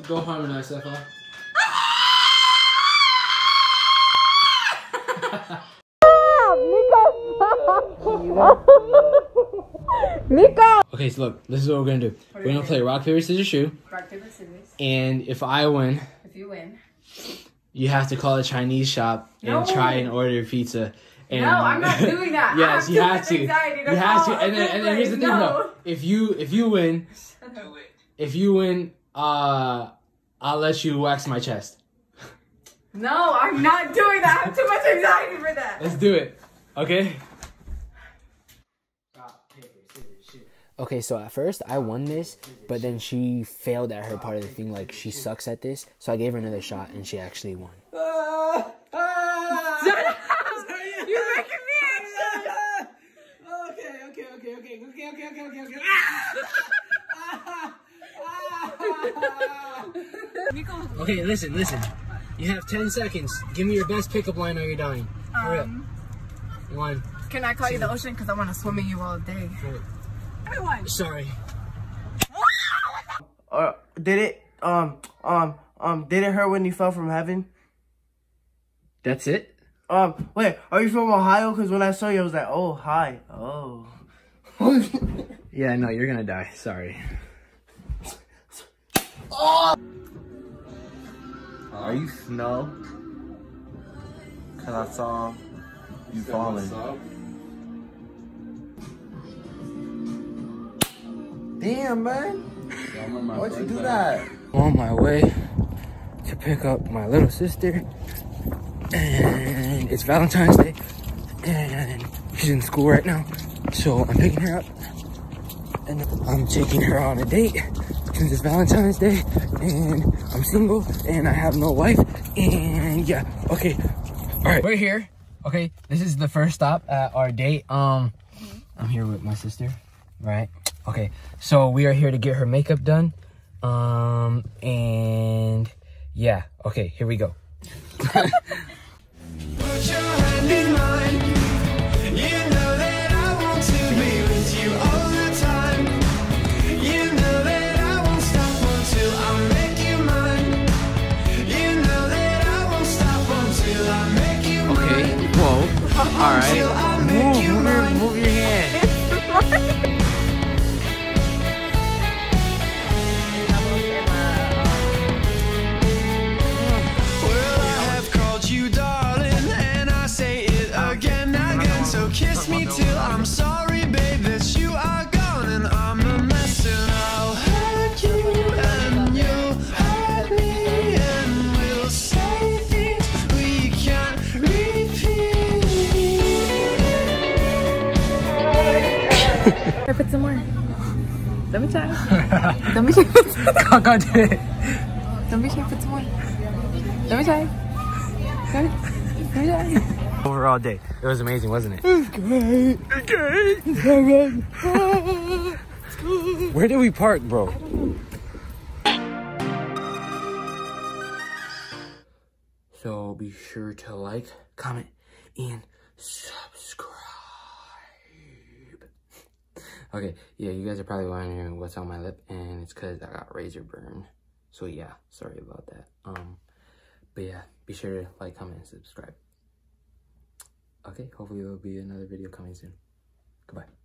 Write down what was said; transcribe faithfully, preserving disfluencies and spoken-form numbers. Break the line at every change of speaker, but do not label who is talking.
go harmonize, Stefan.
Nico!
Okay, so look, this is what we're gonna do. We're gonna play rock, paper, scissors, shoe.
Rock, paper, scissors.
And if I win,
If you win,
you have to call a Chinese shop and
No.
try and order pizza. And
no, I'm not doing that. I
yes,
have
you
too
have
much
to.
anxiety to
You have to.
call
And then,
a
and then here's the thing,
no.
though. If you if you win, if you win, uh, I'll let you wax my chest.
No, I'm not doing that. I have too much anxiety for that.
Let's do it. Okay. Okay, so at first I won this, but then she failed at her part of the thing. Like, she sucks at this. So I gave her another shot, and she actually won.
You're making me anxious.
Okay, okay, okay, okay, okay, okay, okay, okay, okay. Okay, listen, listen. You have ten seconds. Give me your best pickup line or you're dying. Hurry
Um,
up. One.
Can I call you the ocean? Because I want to swim in you all day.
Four.
Everyone.
Sorry.
Uh, did it, um, um, um, did it hurt when you fell from heaven?
That's it?
Um, wait, are you from Ohio? Because when I saw you, I was like, oh, hi. Oh.
Yeah, no, you're gonna die. Sorry.
Are you snow? Cause I saw you falling. Damn, man. Why'd you do that?
On my way to pick up my little sister. And it's Valentine's Day. And she's in school right now. So I'm picking her up. And I'm taking her on a date. Since it's Valentine's Day. And I'm single. And I have no wife. And yeah. Okay. Alright. We're here. Okay. This is the first stop at our date. Um, I'm here with my sister. Right. Okay. So we are here to get her makeup done. Um, and yeah. Okay. Here we go.
Put your hand in mine. You know that I want to be with you all the time. You know that I won't stop until I make you mine. You know that I won't stop until I make you mine.
Okay. Whoa. All right.
Until I make
Move.
you
Move your,
mine.
move your hand.
Well, I have called you darling, and I say it again and again. So kiss me till I'm sorry, babe, that you are gone and I'm a mess. And I'll hurt you, and you'll hurt me, and we'll say things we can't repeat.
I put some more. Let me try. Let me try.
Go, go do it.
Let me try. Put some more. Let me try. Let me, let me try.
Overall day. It was amazing, wasn't it?
Great.
Great. Where did we park, bro? So be sure to like, comment, and subscribe. Okay, yeah, you guys are probably wondering what's on my lip, and it's because I got razor burn. So yeah, sorry about that. Um, but yeah, be sure to like, comment, and subscribe. Okay, hopefully there'll be another video coming soon. Goodbye.